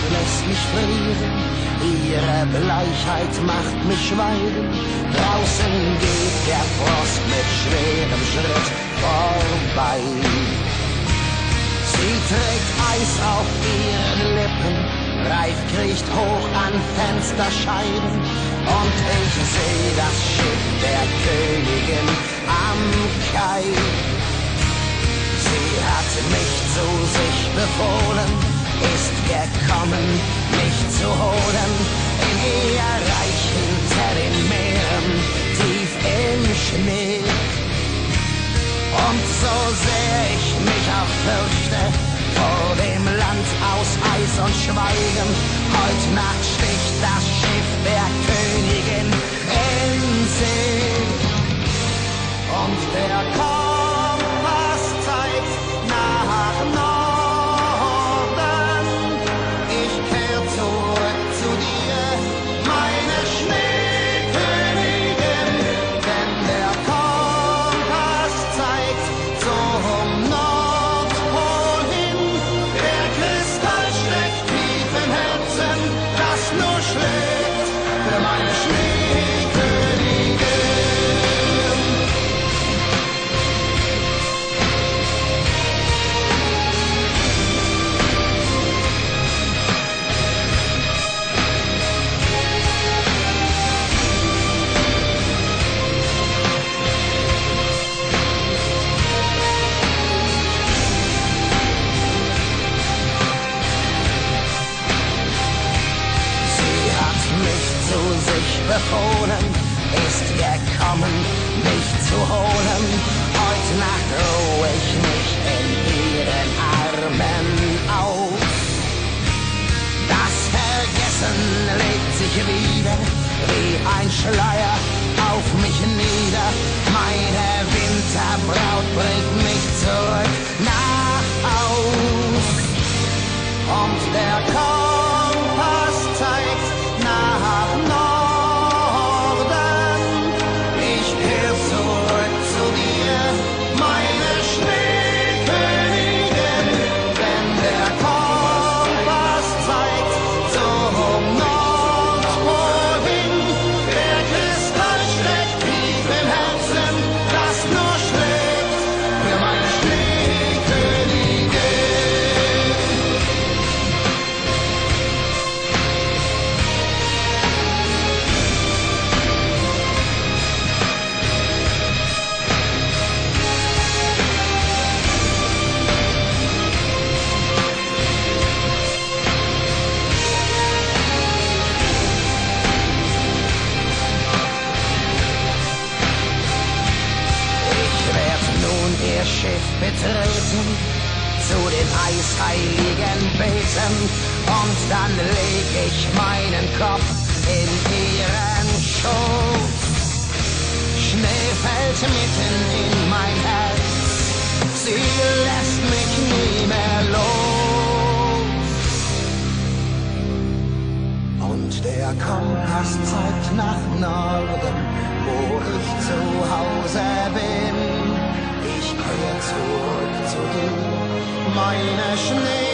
lässt mich frieren, ihre Bleichheit macht mich schweigen. Draußen geht der Frost mit schwerem Schritt vorbei. Sie trägt Eis auf ihren Lippen, Reif kriecht hoch an Fensterscheiben und ich seh das Schiff der Königin am Kai. Sie hat mich zu sich befohlen, ist gekommen, mich zu holen, in ihr Reich hinter den Meeren, tief im Schnee. Und so sehr ich mich auch fürchte, vor dem Land aus Eis und Schweigen, heut Nacht sticht das Schiff der Königin in See. Und der Kompass zeigt nach Norden, ich kehr zurück zu dir, meine Schneekönigin, denn der Kompass zeigt zum Nordpol hin, der Kristall steckt tief im Herzen, das nur schlägt für meine Schneekönigin. Befohlen, ist gekommen, mich zu holen. Heut Nacht ruh ich mich in ihren Armen aus. Das Vergessen legt sich wieder wie ein Schleier auf mich nieder. Meine Winterbraut bringt mich zurück nach Haus. Und der Kompass zeigt nach Norden. Schiff betreten, zu den eisheiligen beten, und dann leg ich meinen Kopf in ihren Schoß. Schnee fällt mitten in mein Herz, sie lässt mich nie mehr los. Und der Kompass zeigt nach Norden, wo ich zu Hause bin. Ich kehre zurück zu dir, meine Schnee.